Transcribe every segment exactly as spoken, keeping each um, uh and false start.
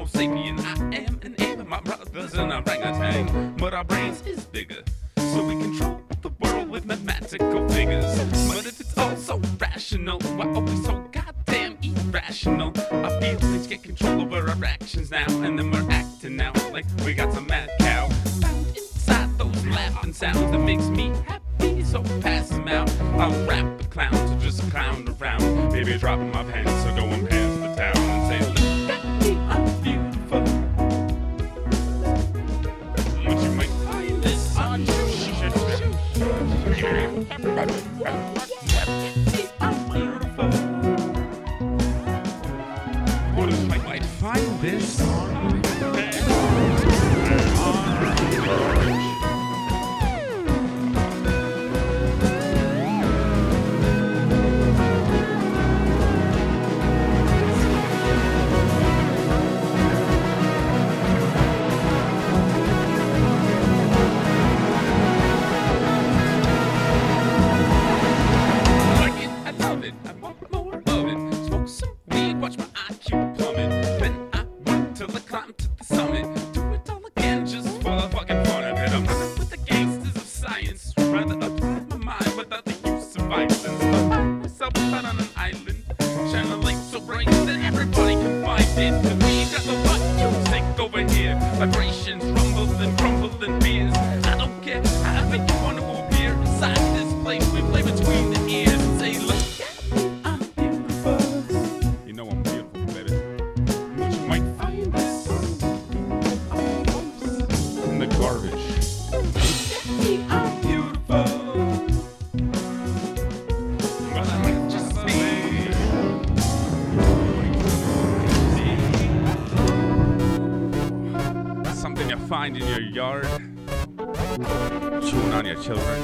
Homo sapien. I am an ape and my brother's an orangutan, but our brains is bigger, so we control the world with mathematical figures. But if it's all so rational, why are we so goddamn irrational? Our feelings get control over our actions now, and then we're acting now like we got some mad cow found inside those laughing sounds that makes me happy, so pass them out. I'll rap the clowns or just clown around, maybe dropping my pants or going past the town and say, look at me, I'm beautiful. But you might find this unusual. I'm beautiful. What if I might find this? Watch my I Q plummet. Then I work till I climb to the summit. Do it all again just for the fucking fun of it. I'm running with the gangsters of science. Rather apply my mind without the use of violence. I find myself out on an island, shine a light so bright that everybody can find it. And we got the what music over here. Vibrations rumble and crumble and beers. I don't care however you want to appear inside this place. We play between the ears and say, look. Garbage. I'm beautiful. But I might just be something you find in your yard, chewing on your children.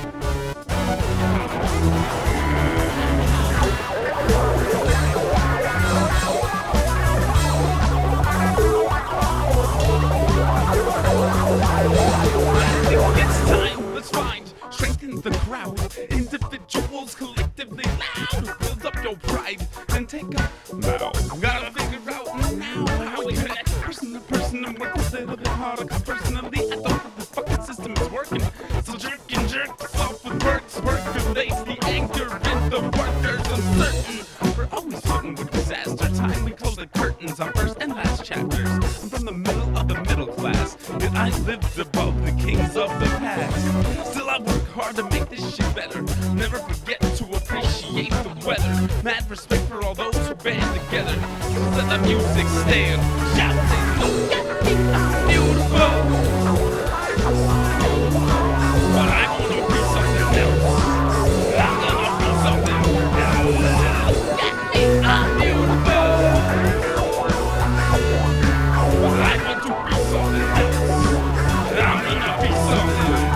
It's time, let's find, strengthen the crowd, individuals collectively loud, build up your pride, and take a bow. Gotta figure out now how we connect person to person and work a little bit harder, cause personally I don't know if the fucking system is working. So jerk and jerk us off with works, work relates the anger in the workers uncertain. We're always certain with disaster time, we close the curtains on first and last chapters. I'm from the middle of the middle class, and I lived above the kings of the past. Still I work hard to make this shit better, never forget to appreciate the weather. Mad respect for all those who band together, let the music stand, shouting, look at me, I'm beautiful. But I wanna be something else. I'm gonna be something else. Look at me, I'm beautiful. But I want to be something else. I'm gonna be something else.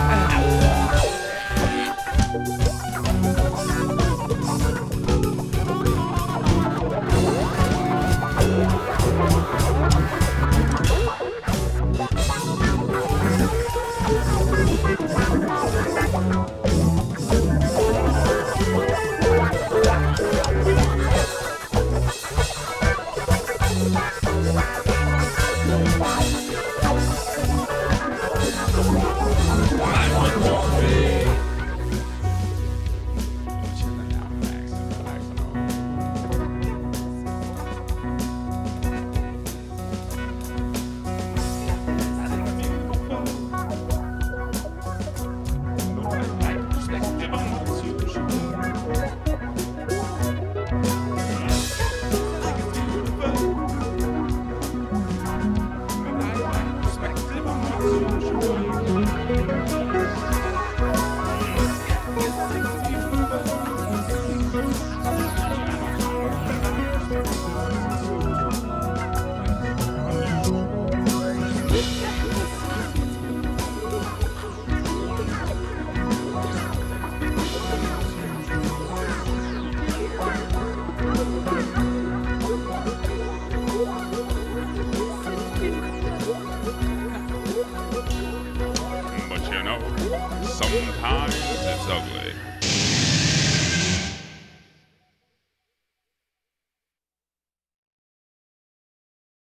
Sometimes it's ugly.